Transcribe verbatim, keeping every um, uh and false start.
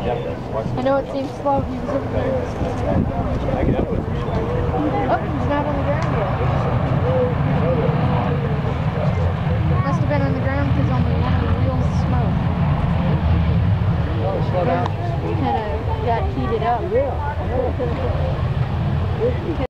I know it seems slow. He was over there. Oh, he's not on the ground yet. Must have been on the ground because only one of the wheels smoked. Slow down. Kind of got heated up. Yeah.